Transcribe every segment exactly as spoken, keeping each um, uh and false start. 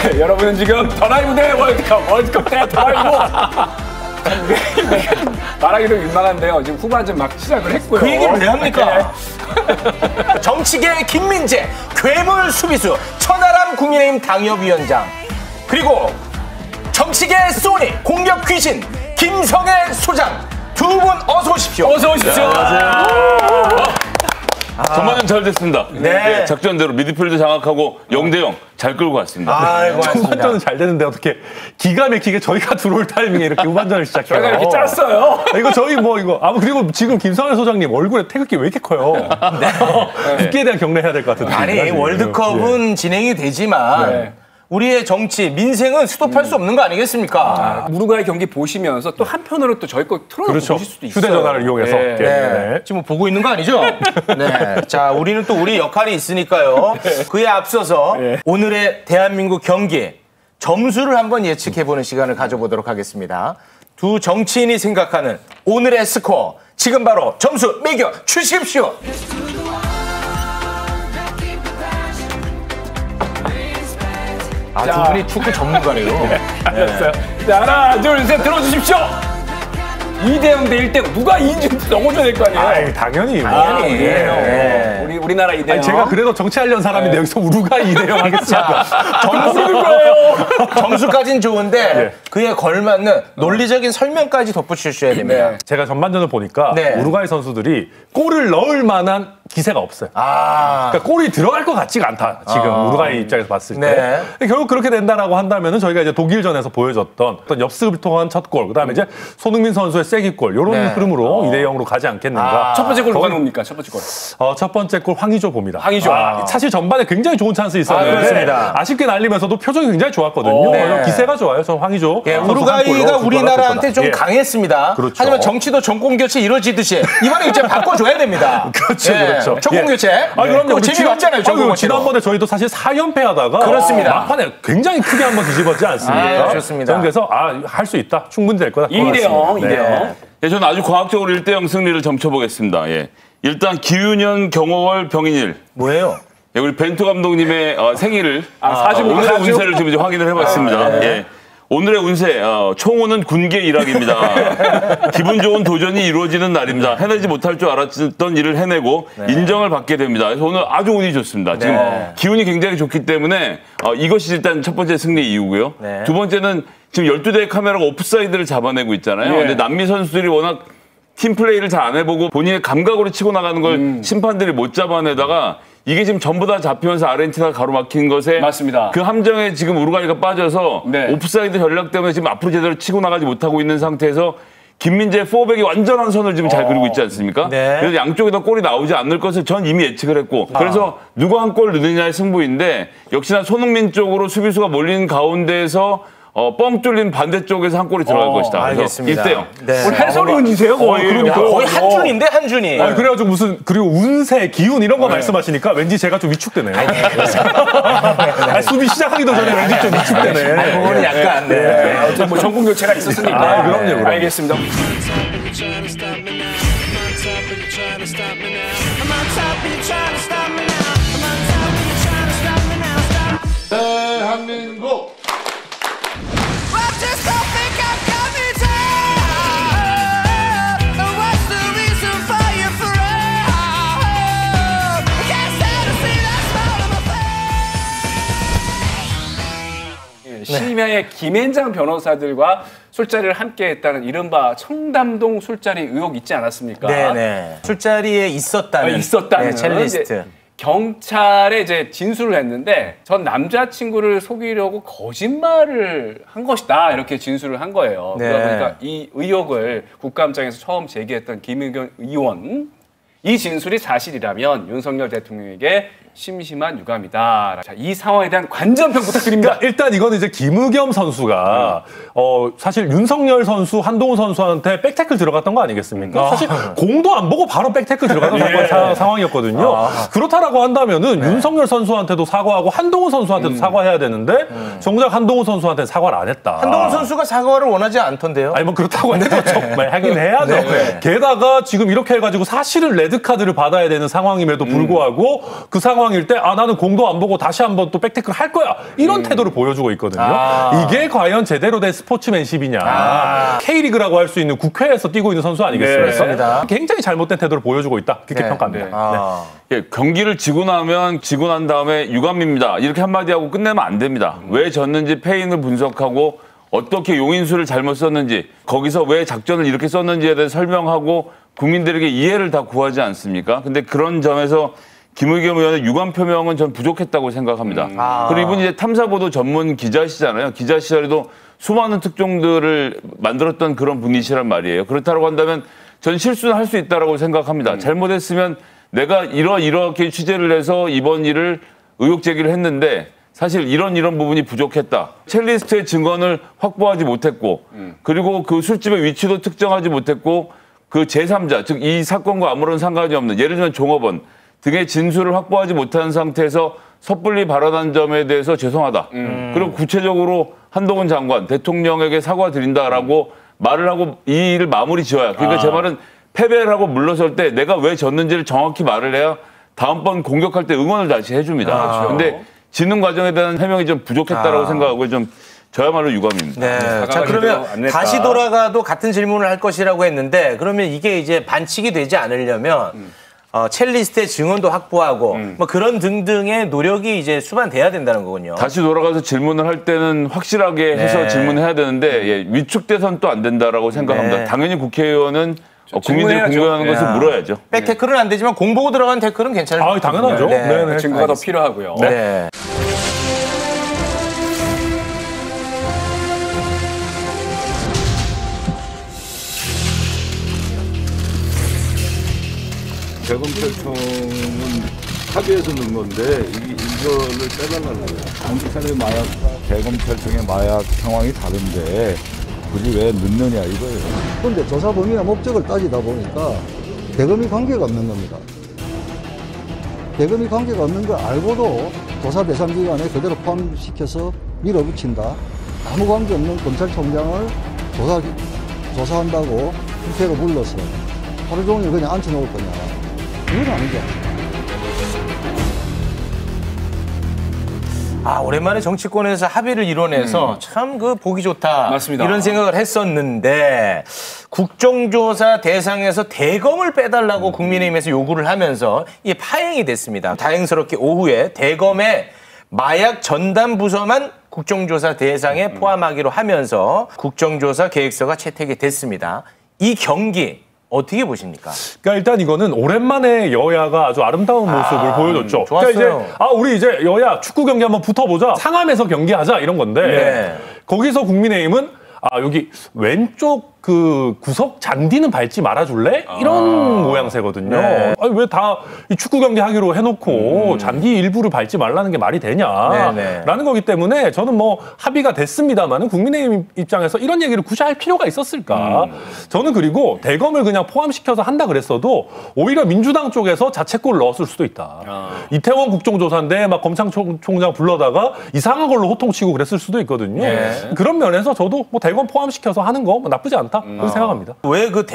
네, 여러분은 지금 더 라이브 대 월드컵, 월드컵 대 더 라이브. 말하기도 민망한데요. 지금 후반전 막 시작을 했고요. 그 얘기를 왜 합니까? 정치계 김민재, 괴물 수비수, 천하람 국민의힘 당협위원장, 그리고 정치계 소니, 공격 귀신, 김성애 소장, 두 분 어서 오십시오. 어서 오십시오. 전반전 잘 됐습니다. 네. 네, 작전대로 미드필드 장악하고 영 대 영 잘 끌고 갔습니다. 아이고, 전반전은 잘 되는데 어떻게 기가 막히게 저희가 들어올 타이밍에 이렇게 후반전을 시작해요. 저희가 이렇게 짰어요. 이거 저희 뭐 이거 아 그리고 지금 김성현 소장님 얼굴에 태극기 왜 이렇게 커요? 네. 국기에 대한 경례해야 될 것 같은데. 아니, 월드컵은 네. 진행이 되지만 네. 우리의 정치, 민생은 스톱할 음. 수 없는 거 아니겠습니까? 아, 우루과이 경기 보시면서 또 한편으로 또 저희 거 틀어놓고 그렇죠. 보실 수도 있어요. 휴대전화를 이용해서. 네. 네. 네. 지금 보고 있는 거 아니죠? 네. 자, 우리는 또 우리 역할이 있으니까요. 네. 그에 앞서서 네. 오늘의 대한민국 경기 점수를 한번 예측해보는 시간을 가져보도록 하겠습니다. 두 정치인이 생각하는 오늘의 스코어. 지금 바로 점수 매겨 주십시오. 아, 두 분이 축구 전문가래요. 네, 알았어요. 네. 자, 하나, 둘, 셋, 들어주십시오. 이 대 영 대 일 대 영. 누가 이인지 넘어줘야 될 거 아니에요? 아이, 당연히. 뭐. 당연히. 네. 네. 우리, 우리나라 이 대 영. 아니, 제가 그래도 정치하려는 사람인데 네. 여기서 우루과이 이 대 영 하겠습니다. 점수 거예요. 점수까지는 좋은데 네. 그에 걸맞는 논리적인 설명까지 덧붙여주셔야 됩니다. 네. 제가 전반전을 보니까 네. 우루과이 선수들이 골을 넣을 만한 기세가 없어요. 아, 그러니까 골이 들어갈 것 같지가 않다. 지금 아. 우루과이 입장에서 봤을 네. 때. 결국 그렇게 된다라고 한다면은 저희가 이제 독일전에서 보여줬던 어떤 엽습을 통한 첫 골, 그다음에 이제 손흥민 선수의 쐐기골 이런 네. 흐름으로 이 대 영으로 가지 않겠는가. 아. 첫 번째 골 누가 거기- 넣습니까? 첫 번째 골. 어, 첫 번째 골 황의조 봅니다. 황의조. 아, 사실 전반에 굉장히 좋은 찬스 있었는데 아, 그렇습니다. 아쉽게 날리면서도 표정이 굉장히 좋았거든요. 네. 그래서 기세가 좋아요. 저 황의조. 예, 선수 한 우루과이가 골로 두 우리나라한테 좀 골 강했습니다. 그렇죠. 하지만 정치도 정권 교체 이루어지듯이 이번에 이제 바꿔줘야 됩니다. 그렇죠, 예, 그렇죠. 정권 예. 교체. 아, 그럼요. 그거 우리 재미없잖아요, 지난- 정권 아유, 교체로. 지난번에 저희도 사실 사 연패 하다가 그렇습니다. 막판에 굉장히 크게 한번 뒤집었지 않습니까? 아, 좋습니다. 저는 그래서 아, 할 수 있다. 충분히 될 거다. 이 대 영, 이 대 영. 예, 저는 아주 과학적으로 일 대 영 승리를 점쳐보겠습니다. 예. 일단 기윤현 경호월 병인일. 뭐예요? 예, 우리 벤투 감독님의 어, 생일을 아, 사주, 오늘의 사주? 운세를 지금 이제 확인을 해봤습니다. 아, 네. 예. 오늘의 운세 어, 총호는 군계 일학입니다. 기분 좋은 도전이 이루어지는 날입니다. 해내지 못할 줄 알았던 일을 해내고 네. 인정을 받게 됩니다. 그래서 오늘 아주 운이 좋습니다. 지금 네. 기운이 굉장히 좋기 때문에 어, 이것이 일단 첫 번째 승리 이유고요. 네. 두 번째는 지금 열두 대의 카메라가 오프사이드를 잡아내고 있잖아요. 예. 근데 남미 선수들이 워낙 팀 플레이를 잘 안 해보고 본인의 감각으로 치고 나가는 걸 음. 심판들이 못 잡아내다가 이게 지금 전부 다 잡히면서 아르헨티나가 가로막힌 것에 맞습니다. 그 함정에 지금 우루과이가 빠져서 네. 오프사이드 전략 때문에 지금 앞으로 제대로 치고 나가지 못하고 있는 상태에서 김민재 포백이 완전한 선을 지금 잘 그리고 있지 않습니까? 네. 그래서 양쪽에다 골이 나오지 않을 것을 전 이미 예측을 했고 그래서 누가 한 골 넣느냐의 승부인데 역시나 손흥민 쪽으로 수비수가 몰린 가운데에서 어, 뻥 뚫린 반대쪽에서 한 골이 들어갈 어, 것이다. 그래서 알겠습니다. 일 대 영. 네. 오늘 해설위원이세요, 거의. 그러니까. 야, 거의 한 준인데 한 준이. 아, 그래가지고 무슨 그리고 운세, 기운 이런 거 말씀하시니까 왠지 제가 좀 위축되네요. 아, 수비 시작하기도 전에 왠지 좀 위축되네. 아, 그거는 약간. 네. 네. 어쨌든 뭐 전국 교체가 있었으니까. 아, 그럼요, 그럼요. 알겠습니다. 대한민국. 심야에 김앤장 변호사들과 술자리를 함께 했다는 이른바 청담동 술자리 의혹 있지 않았습니까? 네네. 술자리에 있었다는. 아, 있었다는 네, 첼리스트. 이제 경찰에 이제 진술을 했는데 전 남자친구를 속이려고 거짓말을 한 것이다 이렇게 진술을 한 거예요. 네. 그러다 보니까 이 의혹을 국감장에서 처음 제기했던 김의겸 의원 이 진술이 사실이라면 윤석열 대통령에게 심심한 유감이다. 자, 이 상황에 대한 관전평 부탁드립니다. 그러니까 일단 이거는 이제 김의겸 선수가 어 사실 윤석열 선수, 한동훈 선수한테 백태클 들어갔던 거 아니겠습니까? 사실 공도 안 보고 바로 백태클 들어갔던 예. 사- 상황이었거든요. 아. 그렇다라고 한다면은 윤석열 선수한테도 사과하고 한동훈 선수한테도 사과해야 되는데 정작 한동훈 선수한테 사과를 안 했다. 한동훈 선수가 사과를 원하지 않던데요. 아니 뭐 그렇다고 해도 정말 하긴 해야죠. 네. 게다가 지금 이렇게 해가지고 사실은 레드 카드를 받아야 되는 상황임에도 불구하고 그 상황 상황일 때 아 나는 공도 안 보고 다시 한번 또 백태클 할 거야 이런 음. 태도를 보여주고 있거든요. 아. 이게 과연 제대로 된 스포츠맨십이냐. 아. K리그라고 할 수 있는 국회에서 뛰고 있는 선수 아니겠습니까? 네. 굉장히 잘못된 태도를 보여주고 있다. 그렇게 네. 평가합니다. 네. 아. 네. 예, 경기를 지고 나면 지고 난 다음에 유감입니다. 이렇게 한마디 하고 끝내면 안 됩니다. 음. 왜 졌는지 패인을 분석하고 어떻게 용인수를 잘못 썼는지 거기서 왜 작전을 이렇게 썼는지에 대해 설명하고 국민들에게 이해를 다 구하지 않습니까? 근데 그런 점에서 김의겸 의원의 유감 표명은 전 부족했다고 생각합니다. 음. 아. 그리고 이분 이제 탐사보도 전문 기자시잖아요. 기자 시절에도 수많은 특종들을 만들었던 그런 분이시란 말이에요. 그렇다고 한다면 전 실수는 할 수 있다고 생각합니다. 음. 잘못했으면 내가 이러 이렇게 취재를 해서 이번 일을 의혹 제기를 했는데 사실 이런 이런 부분이 부족했다. 첼리스트의 증언을 확보하지 못했고 음. 그리고 그 술집의 위치도 특정하지 못했고 그 제삼자, 즉 이 사건과 아무런 상관이 없는 예를 들면 종업원 등의 진술을 확보하지 못한 상태에서 섣불리 발언한 점에 대해서 죄송하다. 음. 그리고 구체적으로 한동훈 장관, 대통령에게 사과드린다라고 음. 말을 하고 이 일을 마무리 지어야. 그러니까 아. 제 말은 패배를 하고 물러설 때 내가 왜 졌는지를 정확히 말을 해야 다음번 공격할 때 응원을 다시 해줍니다. 아. 근데 지는 과정에 대한 해명이 좀 부족했다라고 아. 생각하고 좀 저야말로 유감입니다. 네. 자, 그러면 다시 돌아가도 같은 질문을 할 것이라고 했는데 그러면 이게 이제 반칙이 되지 않으려면 음. 어, 첼리스트의 증언도 확보하고 음. 뭐 그런 등등의 노력이 이제 수반돼야 된다는 거군요. 다시 돌아가서 질문을 할 때는 확실하게 해서 네. 질문해야 되는데 예, 위축돼서는 또 안 된다라고 생각합니다. 네. 당연히 국회의원은 어, 국민들이 궁금해하는 것을 물어야죠. 백태클은 안 되지만 공보고 들어간 태클은 괜찮을 것 같아요. 아, 당연하죠. 네. 네. 네. 증거가 더 필요하고요. 네. 네. 대검찰청은 합의해서 넣은 건데 이, 이거를 빼달라는 거예요. 경찰의 마약과 대검찰청의 마약 상황이 다른데 굳이 왜 넣느냐 이거예요. 그런데 조사 범위나 목적을 따지다 보니까 대검이 관계가 없는 겁니다. 대검이 관계가 없는 걸 알고도 조사 대상 기관에 그대로 포함시켜서 밀어붙인다. 아무 관계 없는 검찰총장을 조사, 조사한다고 국회로 불러서 하루 종일 그냥 앉혀놓을 거냐. 그건 아니죠. 아, 오랜만에 정치권에서 합의를 이뤄내서 음. 참 그 보기 좋다. 맞습니다. 이런 생각을 했었는데 국정조사 대상에서 대검을 빼달라고 음. 국민의힘에서 요구를 하면서 이게 파행이 됐습니다. 다행스럽게 오후에 대검의 마약 전담 부서만 국정조사 대상에 음. 포함하기로 하면서 국정조사 계획서가 채택이 됐습니다. 이 경기 어떻게 보십니까? 그러니까 일단 이거는 오랜만에 여야가 아주 아름다운 모습을 아, 보여줬죠. 음, 좋았어요. 그러니까 이제 아 우리 이제 여야 축구 경기 한번 붙어보자. 상암에서 경기하자 이런 건데 네. 거기서 국민의힘은 아 여기 왼쪽 그 구석 잔디는 밟지 말아줄래? 이런 아. 모양새거든요. 네. 아니, 왜 다 이 축구 경기 하기로 해놓고 음. 잔디 일부를 밟지 말라는 게 말이 되냐라는 네, 네. 거기 때문에 저는 뭐 합의가 됐습니다만은 국민의힘 입장에서 이런 얘기를 굳이 할 필요가 있었을까? 음. 저는 그리고 대검을 그냥 포함시켜서 한다 그랬어도 오히려 민주당 쪽에서 자책골 넣었을 수도 있다. 아. 이태원 국정조사인데 막 검찰총장 불러다가 이상한 걸로 호통치고 그랬을 수도 있거든요. 네. 그런 면에서 저도 뭐 대검 포함시켜서 하는 거 뭐 나쁘지 않다. 그렇게 음. 생각합니다. 왜 그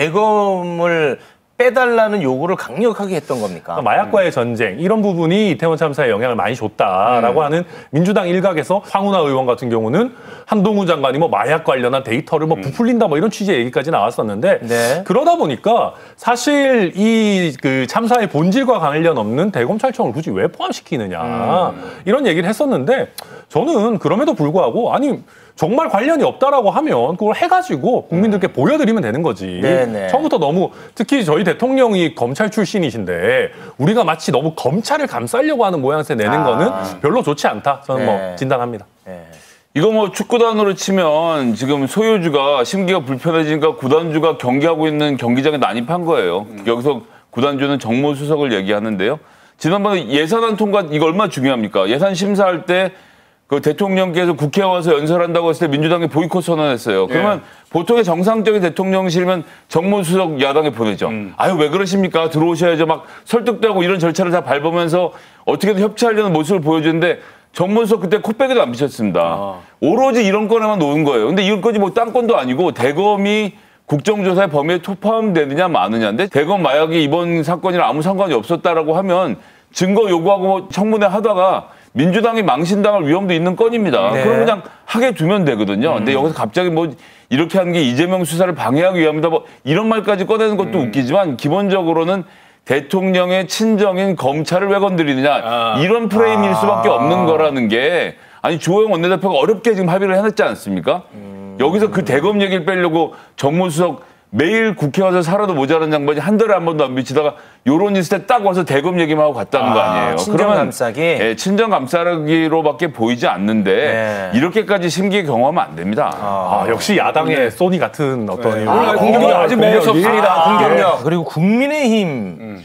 대검을 빼달라는 요구를 강력하게 했던 겁니까? 그러니까 마약과의 음. 전쟁 이런 부분이 이태원 참사에 영향을 많이 줬다라고 음. 하는 민주당 일각에서 황운하 의원 같은 경우는 한동훈 장관이 뭐 마약 관련한 데이터를 뭐 부풀린다 뭐 이런 취지의 얘기까지 나왔었는데 네. 그러다 보니까 사실 이 그 참사의 본질과 관련 없는 대검찰청을 굳이 왜 포함시키느냐 음. 이런 얘기를 했었는데 저는 그럼에도 불구하고 아니 정말 관련이 없다라고 하면 그걸 해가지고 국민들께 음. 보여드리면 되는 거지. 네네. 처음부터 너무 특히 저희 대통령이 검찰 출신이신데 우리가 마치 너무 검찰을 감싸려고 하는 모양새 내는 아. 거는 별로 좋지 않다. 저는 네. 뭐 진단합니다. 네. 이거 뭐 축구단으로 치면 지금 소유주가 심기가 불편해지니까 구단주가 경기하고 있는 경기장에 난입한 거예요. 음. 여기서 구단주는 정무수석을 얘기하는데요. 지난번에 예산안 통과 이거 얼마나 중요합니까? 예산 심사할 때 그 대통령께서 국회에 와서 연설한다고 했을 때 민주당이 보이콧 선언했어요. 그러면 예. 보통의 정상적인 대통령실이면 정무수석 야당에 보내죠. 음. 아유 왜 그러십니까? 들어오셔야죠. 막 설득도 하고 이런 절차를 다 밟으면서 어떻게든 협치하려는 모습을 보여주는데 정무수석 그때 콧배기도 안 비쳤습니다. 아. 오로지 이런 건에만 놓은 거예요. 근데 이런 건이 뭐 딴 건도 아니고 대검이 국정조사의 범위에 포함되느냐 마느냐인데 대검 마약이 이번 사건이랑 아무 상관이 없었다라고 하면 증거 요구하고 뭐 청문회 하다가 민주당이 망신당할 위험도 있는 건입니다. 네. 그럼 그냥 하게 두면 되거든요. 음. 근데 여기서 갑자기 뭐 이렇게 하는 게 이재명 수사를 방해하기 위함이다. 뭐 이런 말까지 꺼내는 것도 음. 웃기지만 기본적으로는 대통령의 친정인 검찰을 왜 건드리느냐. 아. 이런 프레임일 수밖에 아. 없는 거라는 게 아니 주호영 원내대표가 어렵게 지금 합의를 해냈지 않습니까? 음. 여기서 그 대검 얘기를 빼려고 정무수석 매일 국회 와서 살아도 모자란 양반이 한 달에 한 번도 안 비치다가 요런 있을 때 딱 와서 대검 얘기만 하고 갔다는 아, 거 아니에요. 친정 감싸기? 예, 친정 감싸기로밖에 보이지 않는데 네. 이렇게까지 심기 경험하면 안 됩니다. 아, 아, 역시 야당의 네. 소니 같은 어떤 네. 아, 공격력 아주 매섭습니다. 아, 공격력. 그리고 국민의힘 음.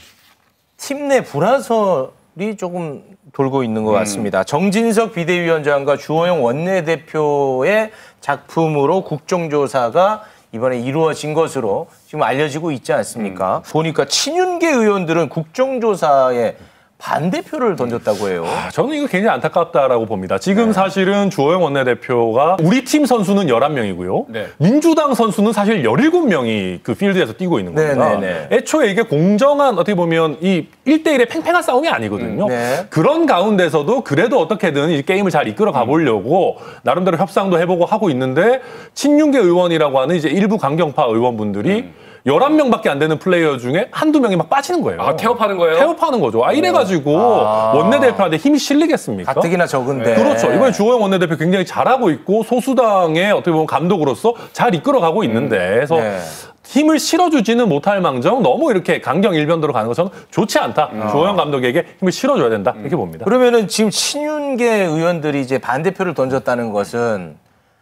팀 내 불화설이 조금 돌고 있는 것 같습니다. 음. 정진석 비대위원장과 주호영 원내대표의 작품으로 국정조사가 이번에 이루어진 것으로 지금 알려지고 있지 않습니까? 음. 보니까 친윤계 의원들은 국정조사에 반대표를 던졌다고 해요. 아, 저는 이거 굉장히 안타깝다라고 봅니다. 지금 네. 사실은 주호영 원내대표가 우리 팀 선수는 열한 명이고요. 네. 민주당 선수는 사실 열일곱 명이 그 필드에서 뛰고 있는 겁니다. 네, 네, 네. 애초에 이게 공정한 어떻게 보면 이 일 대일의 팽팽한 싸움이 아니거든요. 음, 네. 그런 가운데서도 그래도 어떻게든 이 게임을 잘 이끌어 가보려고 음. 나름대로 협상도 해보고 하고 있는데 친윤계 의원이라고 하는 이제 일부 강경파 의원분들이 음. 열한 명밖에 안 되는 플레이어 중에 한두 명이 막 빠지는 거예요. 아, 태업하는 거예요? 태업하는 거죠. 아, 이래가지고 아. 원내대표한테 힘이 실리겠습니까? 가뜩이나 적은데. 그렇죠. 이번에 주호영 원내대표 굉장히 잘하고 있고 소수당의 어떻게 보면 감독으로서 잘 이끌어가고 있는데 그래서 네. 힘을 실어주지는 못할 망정 너무 이렇게 강경 일변도로 가는 것은 좋지 않다. 음. 주호영 감독에게 힘을 실어줘야 된다. 이렇게 봅니다. 그러면은 지금 친윤계 의원들이 이제 반대표를 던졌다는 것은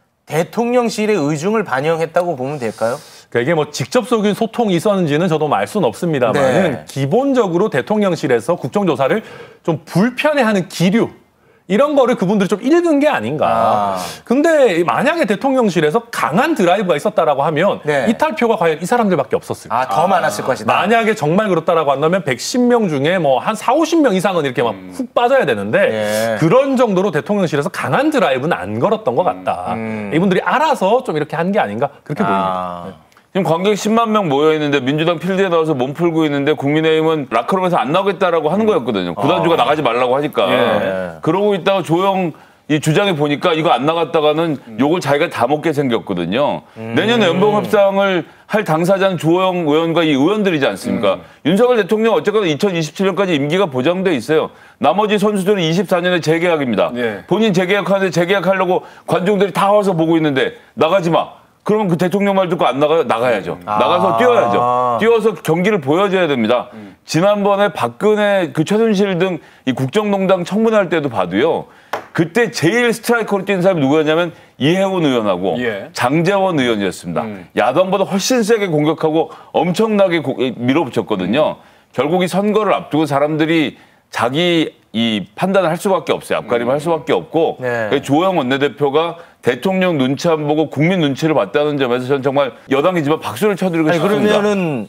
대통령실의 의중을 반영했다고 보면 될까요? 그러니까 이게 뭐 직접적인 소통이 있었는지는 저도 알 수는 없습니다만은 네. 기본적으로 대통령실에서 국정조사를 좀 불편해하는 기류 이런 거를 그분들이 좀 읽은 게 아닌가. 아. 근데 만약에 대통령실에서 강한 드라이브가 있었다라고 하면 네. 이탈표가 과연 이 사람들밖에 없었을까. 아, 더 아. 많았을 것이다. 만약에 정말 그렇다라고 한다면 백십 명 중에 뭐 한 사오십 명 이상은 이렇게 막 훅 음. 빠져야 되는데 네. 그런 정도로 대통령실에서 강한 드라이브는 안 걸었던 것 같다. 음. 이분들이 알아서 좀 이렇게 한 게 아닌가 그렇게 아. 보입니다. 네. 지금 관객 십만 명 모여있는데 민주당 필드에 나와서 몸 풀고 있는데 국민의힘은 라커룸에서 안 나오겠다라고 하는 거였거든요. 구단주가 아. 나가지 말라고 하니까. 예. 그러고 있다가 조영 이 주장에 보니까 이거 안 나갔다가는 음. 욕을 자기가 다 먹게 생겼거든요. 음. 내년에 연봉협상을 할 당사자는 주호영 의원과 이 의원들이지 않습니까? 음. 윤석열 대통령 어쨌거나 이천이십칠 년까지 임기가 보장돼 있어요. 나머지 선수들은 이십사 년에 재계약입니다. 예. 본인 재계약하는데 재계약하려고 관중들이 다 와서 보고 있는데 나가지 마. 그러면 그 대통령 말 듣고 안 나가요? 나가야죠. 아~ 나가서 뛰어야죠. 뛰어서 경기를 보여줘야 됩니다. 음. 지난번에 박근혜 그 최순실 등 이 국정농단 청문회할 때도 봐도요. 그때 제일 스트라이커로 뛴 사람이 누구였냐면 이해훈 의원하고 예. 장제원 의원이었습니다. 음. 야당보다 훨씬 세게 공격하고 엄청나게 고, 밀어붙였거든요. 음. 결국 이 선거를 앞두고 사람들이 자기 이 판단을 할 수밖에 없어요. 앞가림을 음. 할 수밖에 없고 네. 주호영 원내대표가 대통령 눈치 안 보고 국민 눈치를 봤다는 점에서 저는 정말 여당이지만 박수를 쳐드리고 아니, 싶습니다. 그러면은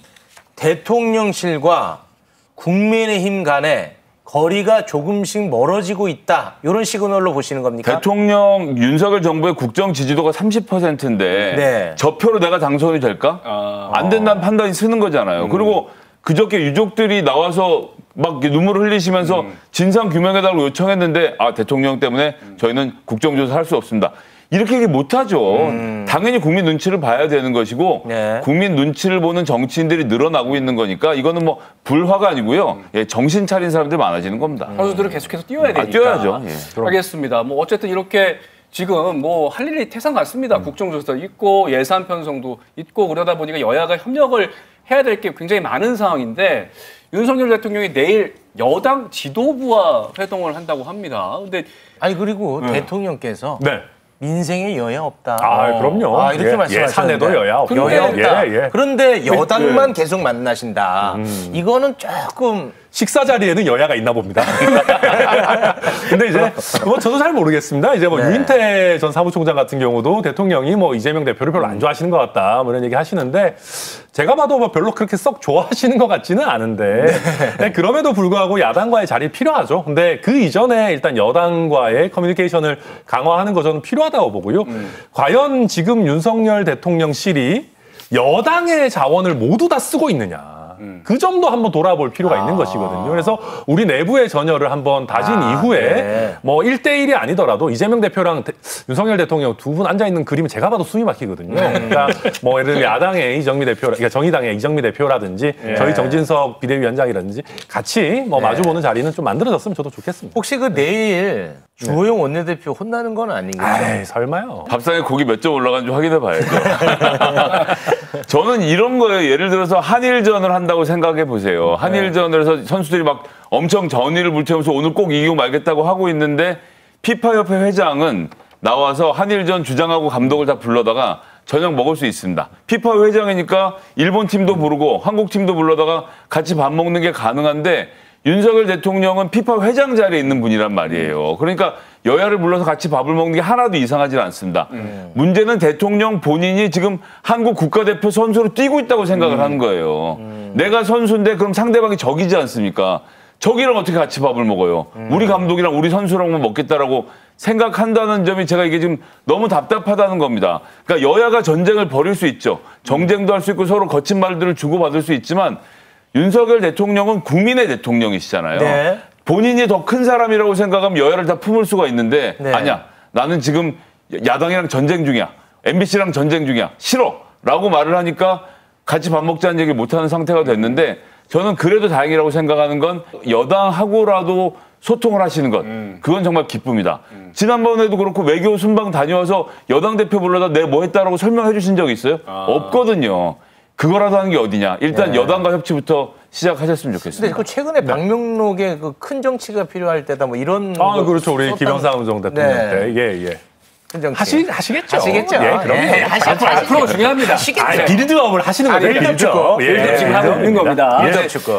대통령실과 국민의힘 간에 거리가 조금씩 멀어지고 있다. 이런 시그널로 보시는 겁니까? 대통령 윤석열 정부의 국정 지지도가 삼십 퍼센트인데 네. 저 표로 내가 당선이 될까? 아. 안 된다는 판단이 쓰는 거잖아요. 음. 그리고 그저께 유족들이 나와서 막 눈물을 흘리시면서 음. 진상 규명해달라고 요청했는데 아 대통령 때문에 음. 저희는 국정조사 할 수 없습니다. 이렇게 얘기 못하죠. 음. 당연히 국민 눈치를 봐야 되는 것이고 네. 국민 눈치를 보는 정치인들이 늘어나고 있는 거니까 이거는 뭐 불화가 아니고요. 음. 예, 정신 차린 사람들이 많아지는 겁니다. 음. 선수들은 계속해서 뛰어야 되니까. 아, 뛰어야죠. 예. 알겠습니다. 뭐 어쨌든 이렇게 지금 뭐 할 일이 태산 같습니다. 음. 국정조사도 있고 예산 편성도 있고 그러다 보니까 여야가 협력을 해야 될 게 굉장히 많은 상황인데 윤석열 대통령이 내일 여당 지도부와 회동을 한다고 합니다. 근데 아니 그리고 네. 대통령께서 네. 민생에 여야 없다. 아, 그럼요. 아, 이렇게 예, 말씀하셨는데. 예산에도 여야 없다. 여야 없다. 예, 예. 그런데 여당만 예. 계속 만나신다. 음. 이거는 조금 식사 자리에는 여야가 있나 봅니다. 근데 이제 뭐 저도 잘 모르겠습니다. 이제 뭐 네. 유인태 전 사무총장 같은 경우도 대통령이 뭐 이재명 대표를 별로 안 좋아하시는 것 같다 뭐 이런 얘기 하시는데 제가 봐도 뭐 별로 그렇게 썩 좋아하시는 것 같지는 않은데 네. 그럼에도 불구하고 야당과의 자리 필요하죠. 근데 그 이전에 일단 여당과의 커뮤니케이션을 강화하는 거 저는 필요하다고 보고요. 음. 과연 지금 윤석열 대통령실이 여당의 자원을 모두 다 쓰고 있느냐. 음. 그 점도 한번 돌아볼 필요가 아. 있는 것이거든요. 그래서 우리 내부의 전열을 한번 다진 아, 이후에 네. 뭐 일 대 일이 아니더라도 이재명 대표랑 대, 윤석열 대통령 두 분 앉아 있는 그림은 제가 봐도 숨이 막히거든요. 그러니까 뭐 예를 들면 야당의 이정미 대표, 그러니까 정의당의 이정미 대표라든지 네. 저희 정진석 비대위원장이라든지 같이 뭐 네. 마주보는 자리는 좀 만들어졌으면 저도 좋겠습니다. 혹시 그 내일 주호영 원내대표 혼나는 건 아닌가요? 아, 설마요. 밥상에 고기 몇 점 올라간지 확인해 봐야죠. 저는 이런 거예요. 예를 들어서 한일전을 한다고 생각해 보세요. 한일전에서 선수들이 막 엄청 전의를 불태우면서 오늘 꼭 이기고 말겠다고 하고 있는데 피파협회 회장은 나와서 한일전 주장하고 감독을 다 불러다가 저녁 먹을 수 있습니다. 피파 회장이니까 일본 팀도 부르고 한국 팀도 불러다가 같이 밥 먹는 게 가능한데 윤석열 대통령은 피파 회장 자리에 있는 분이란 말이에요. 그러니까 여야를 불러서 같이 밥을 먹는 게 하나도 이상하지 않습니다. 음. 문제는 대통령 본인이 지금 한국 국가대표 선수로 뛰고 있다고 생각을 음. 하는 거예요. 음. 내가 선수인데 그럼 상대방이 적이지 않습니까? 적이랑 어떻게 같이 밥을 먹어요? 음. 우리 감독이랑 우리 선수랑만 먹겠다라고 생각한다는 점이 제가 이게 지금 너무 답답하다는 겁니다. 그러니까 여야가 전쟁을 벌일 수 있죠. 정쟁도 할 수 있고 서로 거친 말들을 주고받을 수 있지만 윤석열 대통령은 국민의 대통령이시잖아요. 네. 본인이 더 큰 사람이라고 생각하면 여야를 다 품을 수가 있는데 네. 아니야. 나는 지금 야당이랑 전쟁 중이야. 엠비씨랑 전쟁 중이야. 싫어. 라고 말을 하니까 같이 밥 먹자는 얘기를 못하는 상태가 됐는데 저는 그래도 다행이라고 생각하는 건 여당하고라도 소통을 하시는 것. 음. 그건 정말 기쁩니다. 음. 지난번에도 그렇고 외교 순방 다녀와서 여당 대표 불러다 내가 뭐 했다라고 설명해 주신 적 있어요? 아. 없거든요. 그거라도 하는 게 어디냐. 일단 네. 여당과 협치부터 시작하셨으면 좋겠습니다. 근데 그 최근에 네. 방명록에 그 큰 정치가 필요할 때다 뭐 이런. 아, 그렇죠. 우리 김영삼 정 대통령 때. 네. 예, 예. 하시, 하시겠죠. 하시겠죠. 예, 그럼요. 예, 하시, 앞으로, 앞으로 중요합니다. 하시겠죠. 아, 빌드업을 하시는 거죠. 빌드업 축구. 빌드업 예, 지금 하고 있는 겁니다. 빌드업 축구.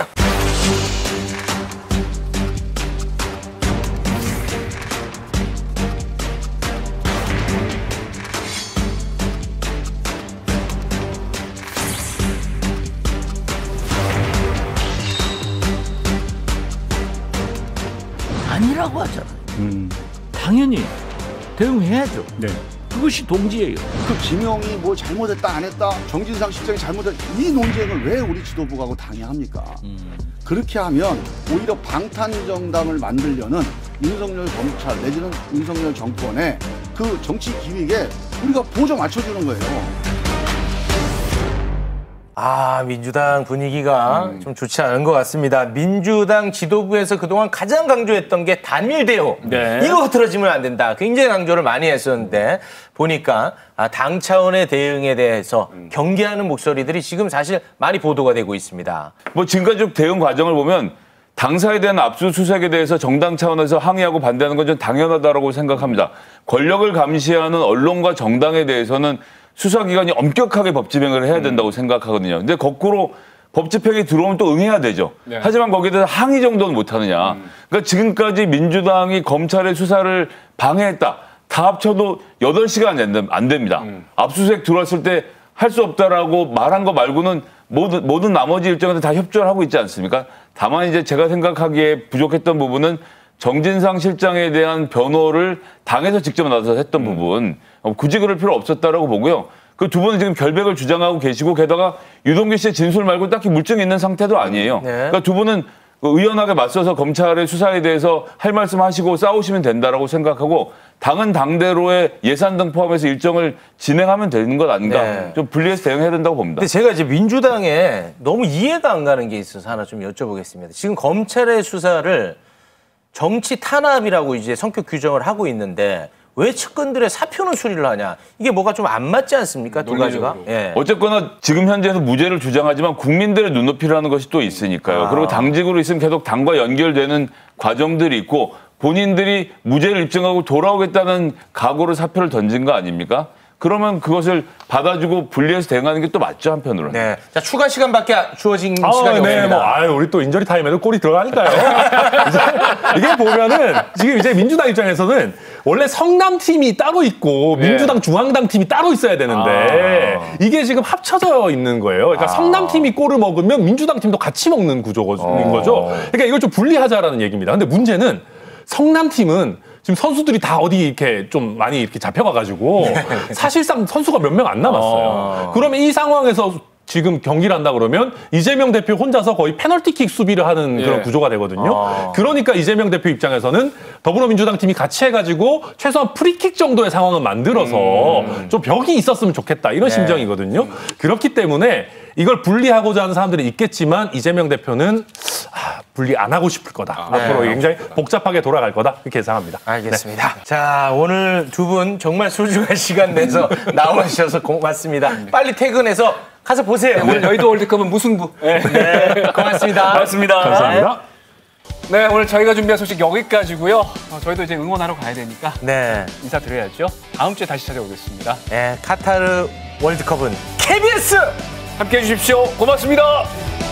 아니라고 하잖아요. 음. 당연히 대응해야죠. 네. 그것이 동지예요. 그 김영이 뭐 잘못했다 안 했다 정진상 실장이 잘못했다 이 논쟁을 왜 우리 지도부하고 당이 합니까? 음. 그렇게 하면 오히려 방탄정당을 만들려는 윤석열 검찰 내지는 윤석열 정권의 그 정치 기획에 우리가 보조 맞춰주는 거예요. 아, 민주당 분위기가 음. 좀 좋지 않은 것 같습니다. 민주당 지도부에서 그동안 가장 강조했던 게 단일 대우. 네. 이거 흐트러지면 안 된다. 굉장히 강조를 많이 했었는데 보니까 아, 당 차원의 대응에 대해서 음. 경계하는 목소리들이 지금 사실 많이 보도가 되고 있습니다. 뭐 지금까지 대응 과정을 보면 당사에 대한 압수수색에 대해서 정당 차원에서 항의하고 반대하는 건 좀 당연하다고 생각합니다. 권력을 감시하는 언론과 정당에 대해서는 수사기관이 엄격하게 법 집행을 해야 된다고 음. 생각하거든요. 근데 거꾸로 법 집행이 들어오면 또 응해야 되죠. 네. 하지만 거기에 대해서 항의 정도는 못하느냐. 음. 그러니까 지금까지 민주당이 검찰의 수사를 방해했다. 다 합쳐도 여덟 시간이 안 됩니다. 음. 압수수색 들어왔을 때 할 수 없다라고 말한 거 말고는 모든, 모든 나머지 일정에서 다 협조를 하고 있지 않습니까? 다만 이제 제가 생각하기에 부족했던 부분은 정진상 실장에 대한 변호를 당에서 직접 나서서 했던 음. 부분 굳이 그럴 필요 없었다라고 보고요. 그 두 분은 지금 결백을 주장하고 계시고 게다가 유동규 씨의 진술 말고 딱히 물증이 있는 상태도 아니에요. 네. 그러니까 두 분은 의연하게 맞서서 검찰의 수사에 대해서 할 말씀 하시고 싸우시면 된다라고 생각하고 당은 당대로의 예산 등 포함해서 일정을 진행하면 되는 것 아닌가. 네. 좀 분리해서 대응해야 된다고 봅니다. 근데 제가 이제 민주당에 너무 이해가 안 가는 게 있어서 하나 좀 여쭤보겠습니다. 지금 검찰의 수사를 정치 탄압이라고 이제 성격 규정을 하고 있는데 왜 측근들의 사표는 수리를 하냐? 이게 뭐가 좀 안 맞지 않습니까? 두 가지가. 예. 어쨌거나 지금 현재에서 무죄를 주장하지만 국민들의 눈높이라는 것이 또 있으니까요. 아. 그리고 당직으로 있으면 계속 당과 연결되는 과정들이 있고 본인들이 무죄를 입증하고 돌아오겠다는 각오로 사표를 던진 거 아닙니까? 그러면 그것을 받아주고 분리해서 대응하는 게 또 맞죠, 한편으로는. 네. 자, 추가 시간밖에 주어진 아, 시간이 네, 없습니다. 뭐, 아유, 우리 또 인저리 타임에도 골이 들어가니까요. 이제, 이게 보면은 지금 이제 민주당 입장에서는 원래 성남팀이 따로 있고 네. 민주당 중앙당 팀이 따로 있어야 되는데 아. 이게 지금 합쳐져 있는 거예요. 그러니까 아. 성남팀이 골을 먹으면 민주당 팀도 같이 먹는 구조인 어. 거죠. 그러니까 이걸 좀 분리하자라는 얘기입니다. 근데 문제는 성남팀은 지금 선수들이 다 어디 이렇게 좀 많이 이렇게 잡혀가가지고 사실상 선수가 몇 명 안 남았어요. 어. 그러면 이 상황에서 지금 경기를 한다 그러면 이재명 대표 혼자서 거의 페널티킥 수비를 하는 그런 예. 구조가 되거든요. 아. 그러니까 이재명 대표 입장에서는 더불어민주당 팀이 같이 해가지고 최소한 프리킥 정도의 상황을 만들어서 음. 좀 벽이 있었으면 좋겠다 이런 네. 심정이거든요. 그렇기 때문에 이걸 분리하고자 하는 사람들이 있겠지만 이재명 대표는 아, 분리 안 하고 싶을 거다. 네. 앞으로 굉장히 복잡하게 돌아갈 거다. 그렇게 예상합니다. 알겠습니다. 자, 오늘 두 분 정말 소중한 시간 내서 나와주셔서 고맙습니다. 빨리 퇴근해서 가서 보세요. 오늘 여의도 월드컵은 무승부. 네. 네, 고맙습니다. 고맙습니다. 감사합니다. 네, 오늘 저희가 준비한 소식 여기까지고요. 어, 저희도 이제 응원하러 가야 되니까 네. 인사드려야죠. 다음 주에 다시 찾아오겠습니다. 네, 카타르 월드컵은 케이비에스! 함께해 주십시오. 고맙습니다.